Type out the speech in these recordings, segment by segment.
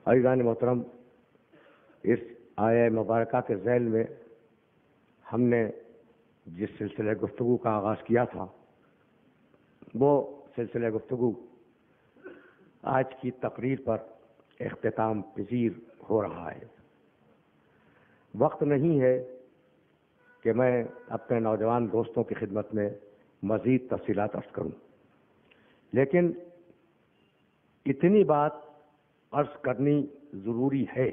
عزیزان محترم، اس آیہ مبارکہ کے ذیل میں ہم نے جس سلسلہ گفتگو کا آغاز کیا تھا وہ سلسلہ گفتگو آج کی تقریر پر اختتام پذیر ہو رہا ہے۔ وقت نہیں ہے کہ میں اپنے نوجوان دوستوں کی خدمت میں مزید تفصیلات عرض کروں، لیکن اتنی بات عرض کرنی ضروری ہے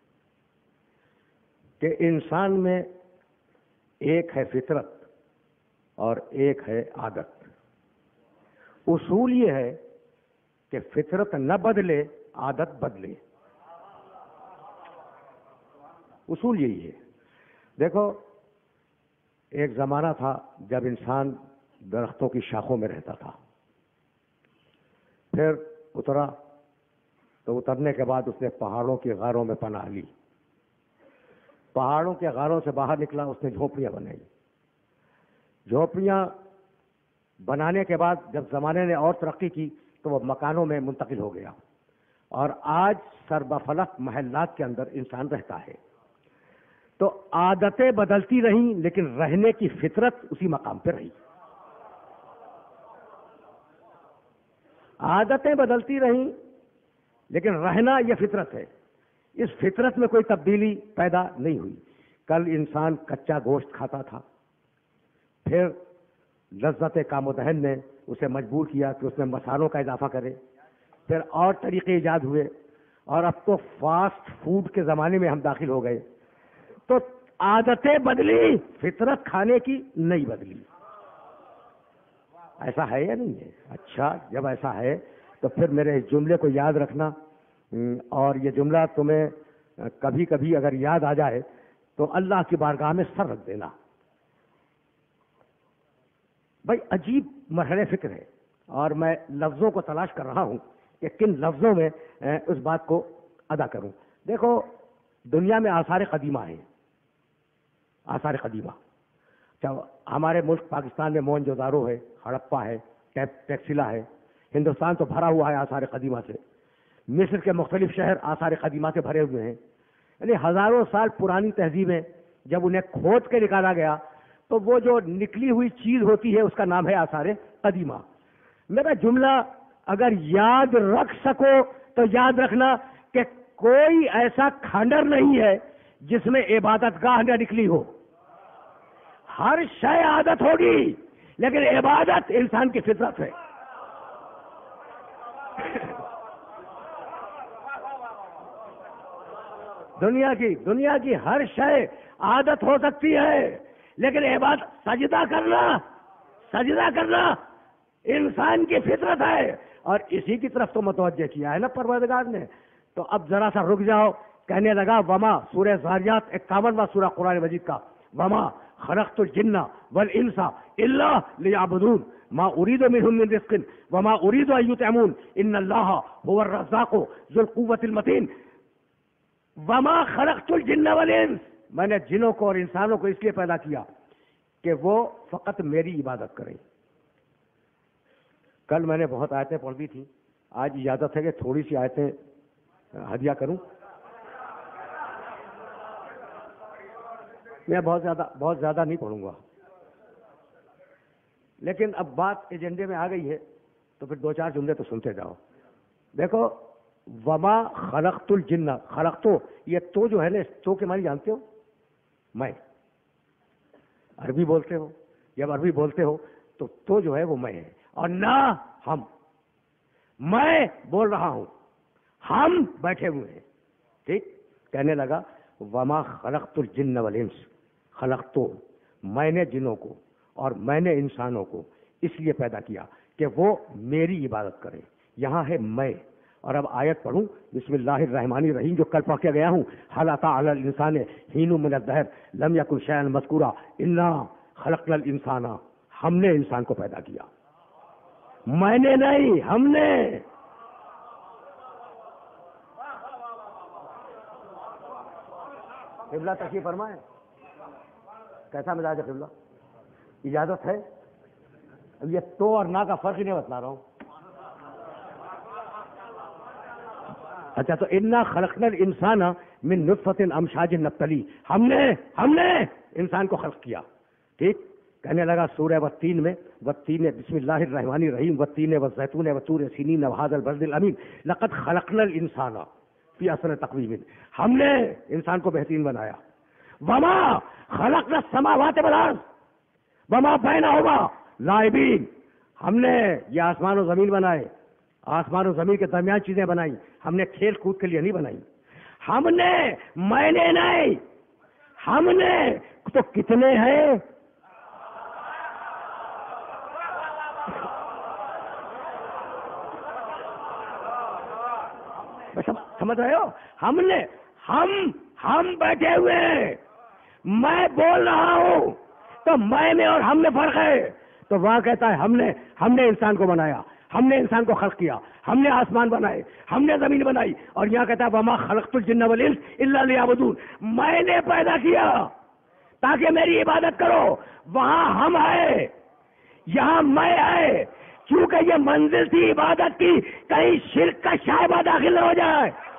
کہ انسان میں ایک ہے فطرت اور ایک ہے عادت۔ اصول یہ ہے کہ فطرت نہ بدلے، عادت بدلے۔ اصول یہی ہے۔ دیکھو، ایک زمانہ تھا جب انسان درختوں کی شاخوں میں رہتا تھا، پھر اترا تو اترنے کے بعد اس نے پہاڑوں کی غاروں میں پناہ لی، پہاڑوں کے غاروں سے باہر نکلا، اس نے جھونپڑیاں بنائی۔ جھونپڑیاں بنانے کے بعد جب زمانے نے اور ترقی کی تو وہ مکانوں میں منتقل ہو گیا، اور آج سربفلک محلات کے اندر انسان رہتا ہے۔ تو عادتیں بدلتی رہیں لیکن رہنے کی فطرت اسی مقام پہ رہی۔ عادتیں بدلتی رہیں لیکن رہنا یہ فطرت ہے۔ اس فطرت میں کوئی تبدیلی پیدا نہیں ہوئی۔ کل انسان کچا گوشت کھاتا تھا، پھر لذت کام و دہن نے اسے مجبور کیا کہ اس میں مسالوں کا اضافہ کرے، پھر اور طریقے ایجاد ہوئے، اور اب تو فاسٹ فوڈ کے زمانے میں ہم داخل ہو گئے۔ تو عادتیں بدلی، فطرت کھانے کی نہیں بدلی۔ ایسا ہے یا نہیں ہے؟ اچھا، جب ایسا ہے تو پھر میرے اس جملے کو یاد رکھنا، اور یہ جملہ تمہیں کبھی کبھی اگر یاد آ جائے تو اللہ کی بارگاہ میں سر رکھ دینا۔ بھائی، عجیب مرحلے فکر ہے، اور میں لفظوں کو تلاش کر رہا ہوں کہ کن لفظوں میں اس بات کو ادا کروں۔ دیکھو، دنیا میں آثار قدیمہ ہیں، آثار قدیمہ۔ ہمارے ملک پاکستان میں موہن جودارو ہے، ہڑپا ہے، ٹیکسلا ہے۔ ہندوستان تو بھرا ہوا ہے آثار قدیمہ سے۔ مصر کے مختلف شہر آثار قدیمہ سے بھرے ہوئے ہیں۔ یعنی ہزاروں سال پرانی تہذیبیں جب انہیں کھود کے نکالا گیا تو وہ جو نکلی ہوئی چیز ہوتی ہے اس کا نام ہے آثار قدیمہ۔ میرا جملہ اگر یاد رکھ سکو تو یاد رکھنا کہ کوئی ایسا کھنڈر نہیں ہے جس میں عبادت گاہ نہ نکلی ہو۔ ہر شے عادت ہوگی لیکن عبادت انسان کی فطرت ہے۔ دنیا کی ہر شے عادت ہو سکتی ہے لیکن عبادت، سجدہ کرنا انسان کی فطرت ہے، اور اسی کی طرف تو متوجہ کیا ہے نا پروردگار نے۔ تو اب ذرا سا رک جاؤ۔ کہنے لگا وما، سورہ ذاریات 51واں سورہ قرآن مجید کا، وما خلقت الجن والانس الا لیعبدون ما اريد منهم من رزق وما اريد ان يطعمون ان الله هو الرزاق ذو القوة المتين۔ وما خلقت الجن والانس، میں نے جنوں کو اور انسانوں کو اس لیے پیدا کیا کہ وہ فقط میری عبادت کریں۔ کل میں نے بہت آیتیں پڑھ دی تھیں، آج اجازت ہے کہ تھوڑی سی آیتیں ہدیہ کروں۔ میں بہت زیادہ نہیں پڑھوں گا، لیکن اب بات ایجنڈے میں آ گئی ہے تو پھر دو چار جملے تو سنتے جاؤ۔ دیکھو، وما خلقت الجن، خلقتو، یہ تو جو ہے نا، تو کے معنی جانتے ہو؟ میں، عربی بولتے ہو، جب عربی بولتے ہو تو جو ہے وہ میں ہے، اور نہ ہم۔ میں بول رہا ہوں، ہم بیٹھے ہوئے ہیں، ٹھیک؟ کہنے لگا وما خلقت الجن والانس، خلقتو، میں نے جنوں کو اور میں نے انسانوں کو اس لیے پیدا کیا کہ وہ میری عبادت کریں۔ یہاں ہے میں، اور اب آیت پڑھوں، بسم اللہ الرحمن الرحیم، جو کل پڑھ کے گیا ہوں، هل أتى على الإنسان حين من الدهر لم يكن شيئا مذكورا إنا خلقنا الإنسان، ہم نے انسان کو پیدا کیا، میں نے نہیں، ہم نے۔ قبلہ تشریف فرمائیں، کیسا مزاج ہے قبلہ؟ اجازت ہے؟ اب یہ تو اور نہ کا فرق ہی نہیں بتلا رہا ہوں۔ اچھا تو انا خلقنا الانسان من نطفۃ امشاج نبتلی، ہم نے انسان کو خلق کیا. ٹھیک. کہنے لگا سورہ والتین میں، والتین بسم اللہ الرحمن الرحیم، والتین والزیتون وطور سینین وہذا البلد الامین لقد خلقنا الانسان فی احسن تقویم، ہم نے انسان کو بہترین بنایا. وما خلقنا السماوات والارض وما بینہما لاعبین، ہم نے یہ آسمان و زمین بنائے، آسمان و زمین کے درمیان چیزیں بنائی، ہم نے کھیل کود کے لیے نہیں بنائی. ہم نے، میں نے نہیں، ہم نے تو کتنے ہیں؟ سمجھ رہے ہو؟ ہم نے، ہم بیٹھے ہوئے ہیں، میں بول رہا ہوں تو میں اور ہم میں فرق ہے. تو وہاں کہتا ہے ہم نے انسان کو بنایا، ہم نے انسان کو خلق کیا، ہم نے آسمان بنائے، ہم نے زمین بنائی. اور یہاں کہتا ہے وما خلقت الجن والانس الا لیعبدون، میں نے پیدا کیا تاکہ میری عبادت کرو. وہاں ہم ہے، یہاں میں ہے. کیونکہ یہ منزل تھی عبادت کی، کہیں شرک کا شائبہ داخل نہ ہو جائے.